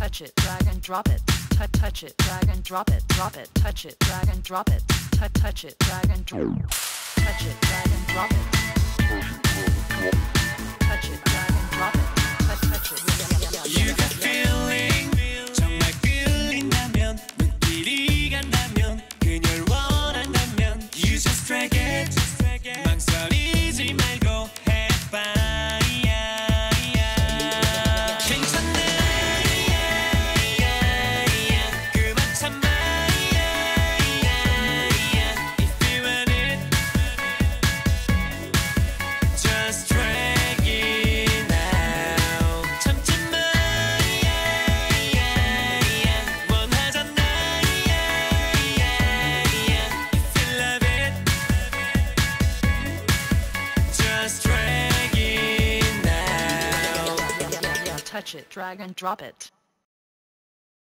touch it, drag and drop it, touch it, drag and drop it, touch it, drag and drop it, touch it, drag and drop it, touch it, drag and drop it, touch it, drag and drop it, touch it. You got feeling 정말 끌린다면 눈길이 간다면 그녀를 원한다면 You just drag it 망설이지 말고 해봐 Touch it, drag and drop it.